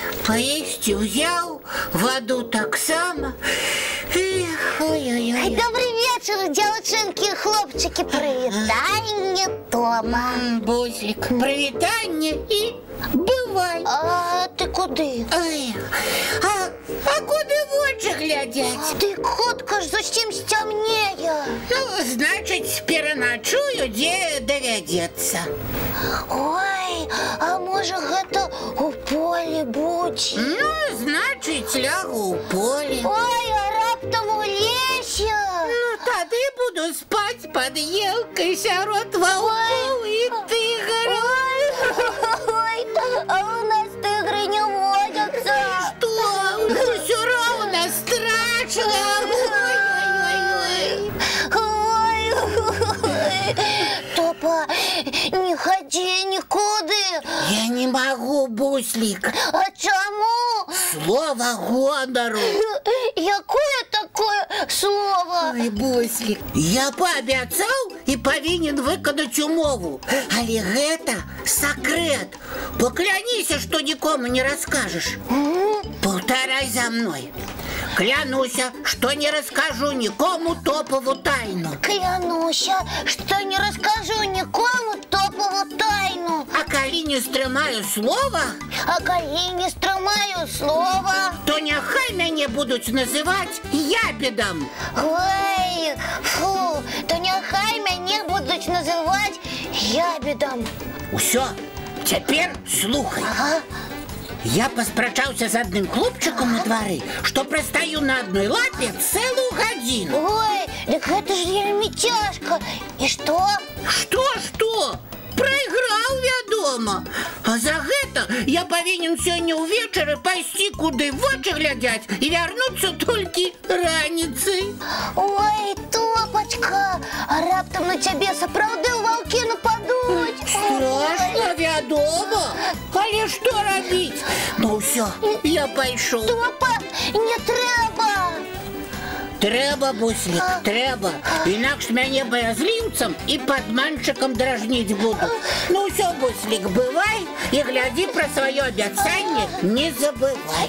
поесть взял, воду так само. Ой-ой-ой. Добрый вечер, девчонки и хлопчики. Привитание дома. Бузик, привитание и бывай. А ты куды? Ой, а куды в очі глядять? Ты, котка ж, зачем стемнее? Ну, значить, переночую, де доведеться. Ой, а може гэта у полі будь? Ну, значить, лягу у полі. Ой, а раптом у лесе? Ну, тады буду спать под елкой сярод ваўкоў і тыгараў. Ой, а у нас тигры не водятся. Что? Все равно страшно. Ой, Топа, не ходи никуда. Я не могу, Буслик. А чему? Слово гонору. Якое такое слово? Ой, Буслик, я пообяцаў і павінен выканаць умову. Але гэта сакрэт. Пакляніся, што нікому не раскажаш. Повторяй за мной. Клянуся, что не расскажу никому топову тайну. Клянуся, что не расскажу никому топову тайну. А коли не стрымаю слова, то няхай мяне будуць называть ябедам. Ой, фу, то няхай мяне будуць называть ябедам. Усё, цяпер слухай. Ага. Я паспрачаўся з адным хлопчыкам на двары, што прастаю на адной лапе цэлую гадзіну. Ой, дык гэта ж вельмі цяжка. І што? Што? Прайграў, вядома. А за гэта я павінен сёння ўвечары пайсці куды вочы глядзяць і вярнуцца толькі раніцай. Ой, Топачка, а раптам на цябе сапраўды ваўкі нападуць. Страшно, вядома. Але што рабіць? Ну ўсё, я пайшоў. Топа, не трэба. Трэба, Буслик, трэба. Інакш мяне баязліўцам і падманчыкам дражніць буду. Ну ўсё, Буслик, бывай і глядзі пра сваё абяцанне, не забывай.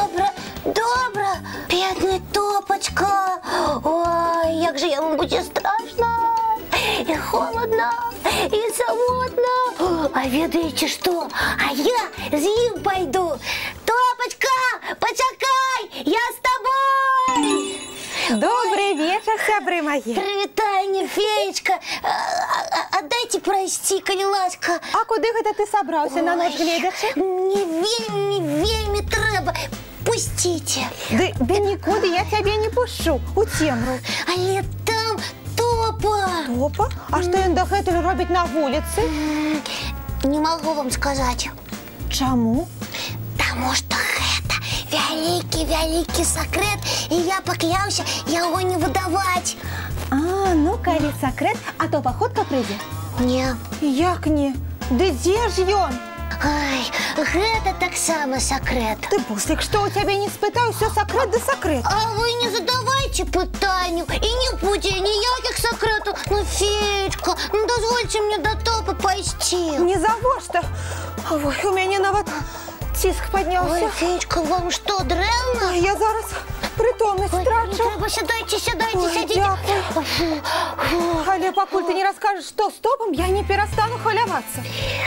Добра, бедный Топочка. Ой, як же яму будзе страшно, і холодно, і самотно. А ведаеце што? А я з ім пойду. Топочка, пачакай, я з тобой. Добрый вечер, сябры мои. Привитание, феечка. Отдайте пройсці, калі ласка. А куды гэта ты собрался на ночь гледзячы? Мне вельмі трэба. Пустите. Да нікуды я цябе не пушчу, у цемру. Але там Топа. Топа? А што ён дагэтуль робіць на вуліцы? Не могу вам сказать. Чаму? Таму што гэта вялікі сакрэт, і я пакляўся яго не выдаваць. А, ну калі сакрэт, а то паходка прыйдзе? Не. Як не? Ды дзе ж ён? Ай, гэта таксама сакрэт. Ты, Буслик, што у цябе не спытаў, усё сакрэт да сакрэт. А вы не задавайте пытанню, і не будзе ніякіх сакрэтаў. Ну, феечка, ну дазвольце мне да Топы пайсці. Не завошта. Ой, у мяне нават ціск падняўся. Ой, феечка, вам што, дрэнна? Я зараз прытомнасць страчу. Не трэба, сядайце, сядзіце. Дзякуй. Але пакуль ты не раскажаш, што з Топам, я не перастану хвалявацца.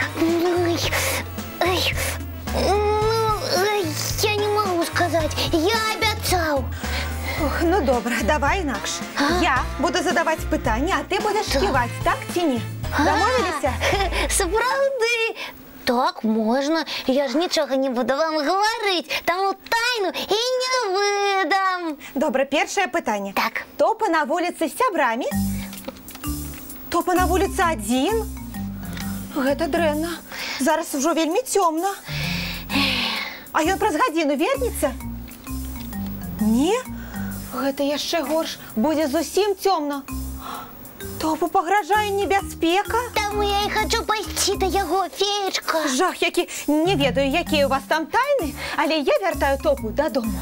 Я не могу сказать, я обяцал. Ну добра, давай інакш. Я буду задаваць пытанні, а ты будеш ківаць, так ці не? Дамовіліся? Сапраўды. Так, можна. Я ж нічога не буду вам гаварыць, таму тайну і не выдам. Добра, першае пытанне. Так. Топа на вуліцы з сябрамі? Топа на вуліцы адзін? Гэта дрэнна. Зараз ужо вельмі цёмна. А ён праз гадзіну вернецца? Не? Гэта яшчэ горш. Будзе зусім цёмна. Топу пагражае небяспека? Таму я і хачу пайсці да яго, феечка. Жах які. Не ведаю, якія у вас там тайны, але я вяртаю Топу дадому.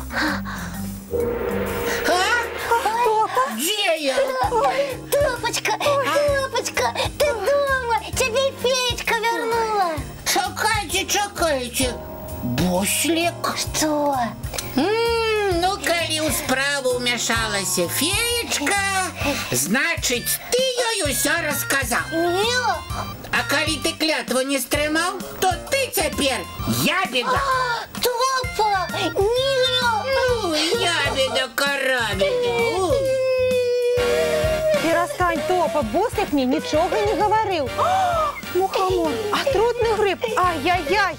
Топа? Дзе я? Топочка, ты дома. Цябе феечка вярнула. Чакайце. Буслик. Что? Ну, калі ў справу ўмяшалася феечка, значыць, ты ёй усё расказаў. Не. А калі ты клятву не стрымаў, то ты цяпер ябеда. Топа! Не. Ну, ябеда карабеда. Перестань, Топа, Буслик мне нічога не говорив. Мухомор, отрутний гриб, ай-яй-яй.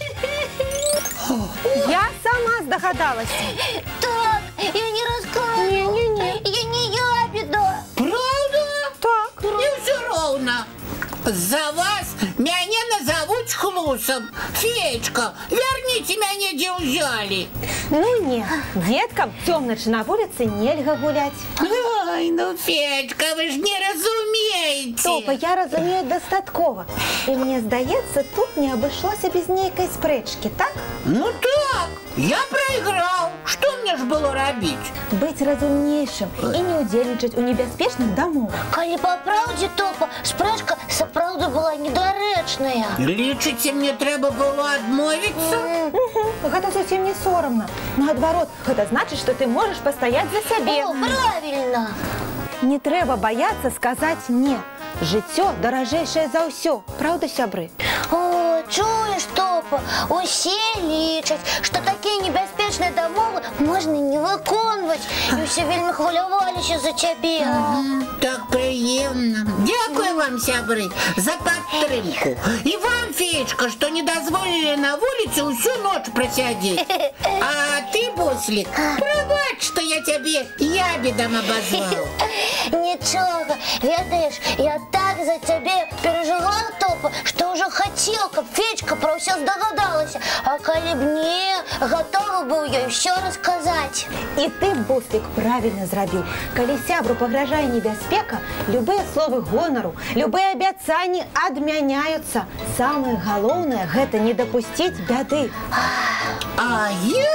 Я сама здогадалась. Так, я не рассказывала. Не-не-не. Я не ябеда. Правда? Так. Не ўсё роўна. За вас мяне назовуць хлусам. Феечка, вярніце мяне, дзе ўзялі. Ну не, деткам цёмначы на вуліцы нельга гулять. Ой, ну, Феечка, вы ж не разумееце. Топа, я разумею дастаткова. І мне здаецца, тут не абышлося без нейкай спрэчкі, так? Ну так, я прайграў. Што мне ж было рабіць? Быць разумнейшым і не ўдзельнічаць у небяспечных дамовах. Калі па праўдзе, Топа, спрэчка сапраўды была недарэчная. Лічыце, мне трэба было адмовіцца? Гэта зусім не сорамна. Наадварот, гэта значыць, што ты можаш пастаяць за сябе. О, правильно. Не трэба баяцца сказаць «не». Жыццё даражэйшае за ўсё. Праўда, сябры? О, чуеш, Топа, усе лічаць, што такія небяспечныя дамовы можна не выконваць. І ўсе вельмі хваляваліся за цябе. Так прыемна. Дзякуй вам, сябры, за падтрымку. І вам, Феечка, што не дазволілі на вуліцы ўсю ноч прасядзець. А ты, Буслик, прабач, што я цябе ябедам абазваў. Нічога, ведаеш, я так за цябе переживала, Топа, што ўжо хацела, каб Феечка пра ўсё здагадалася. А калі б не, гатовы быў ёй усё расказаць. І ты, Буслик, правільна зрабіў. Калі сябру пагражае небяспека, любыя словы гонару, любыя абяцанні адмяняюцца. Самае галоўнае – гэта не дапусціць бяды. А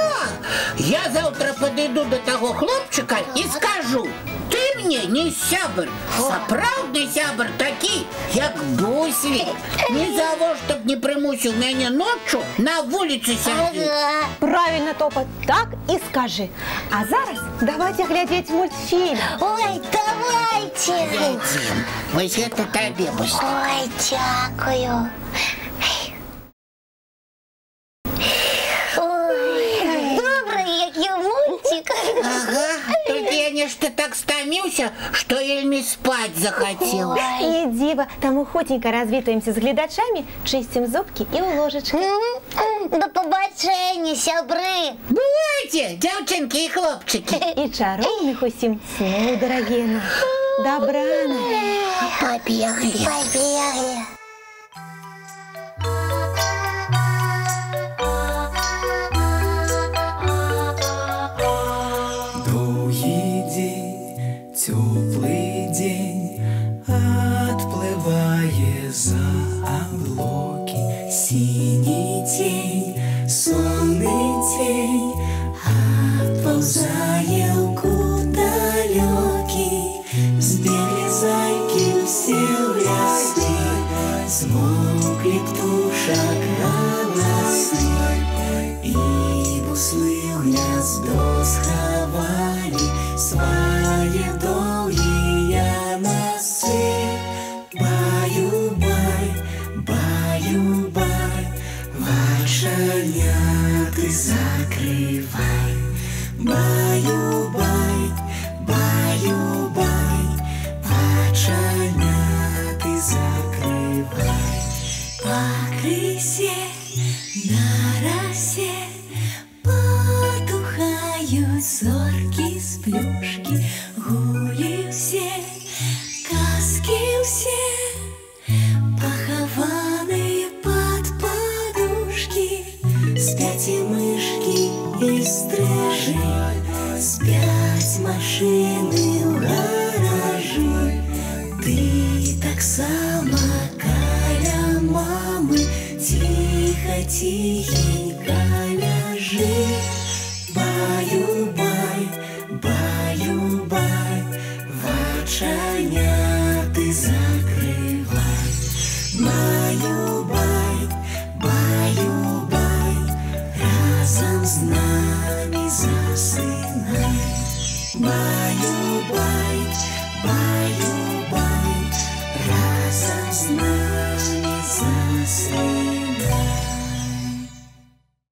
я заўтра падыду да таго хлопчыка і скажу: ты мне не сябр, сапраўдны сябр такі, як Буслик. Ні за во, чтоб не прымусіў мяне ноччу на вуліцы сядзець. Правильно, Топа, так і скажи. А зараз давайте глядзець мультфільм. Ой, давайте. Ядзім. Вось гэта табе, Буслик. Ой, дзякую. Ой, добры, які мультик. Ага, толькі я нешта так стаміўся, што вельмі спаць захацеў. Не дзіва, таму хутенька развітаемся з гледачамі, чысцім зубкі і ў ложачкі. Да пабачэння, сябры. Бывайце, дзяўчынкі і хлопчыкі. І чароўных усім сноў, дарагія наші. Дабраных. Пабеглі. Побегли. Доўгі дзень, цёплы дзень, адплывае за аблокі. Сіні цень, сонны цень, адпаўзае ў кут далёкі. Збеглі зайкі ўсе ў лясы, змоўклі птушак галасы. І буслы ў гняздо схавалі свае доўгія носы. Баю-бай, баю-бай, вачаняты закрывай. Баю-бай, баю-бай, вачаняты закрывай. Пакрысе на расе потухаюць зоркі з плюшкі. Гулі ўсе, казкі ўсе, пахаваныя пад падушкі. Спяць і мышкі і стрыжы, спяць машыны ў гаражы. Ты таксама каля мамы ціха-ціхенька ляжы.